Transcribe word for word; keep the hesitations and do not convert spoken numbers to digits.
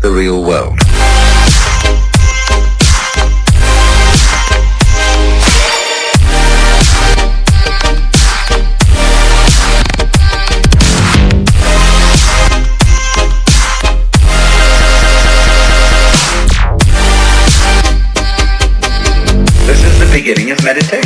the real world. This is the beginning of meditation.